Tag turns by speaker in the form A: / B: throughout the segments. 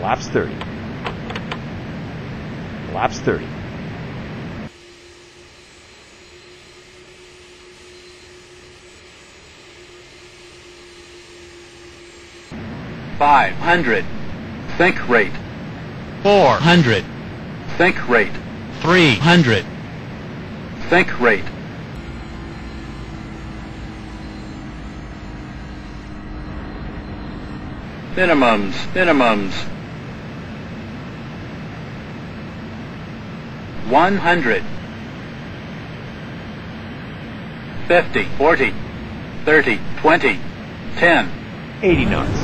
A: Laps 30. Laps 30.
B: $500. Think rate.
C: $400.
B: Think rate.
C: $300.
B: Think rate. Minimums. Minimums. 100. 50. 40. 30. 20. 10.
A: 80 knots.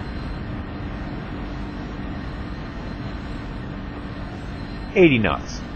A: $80 knots.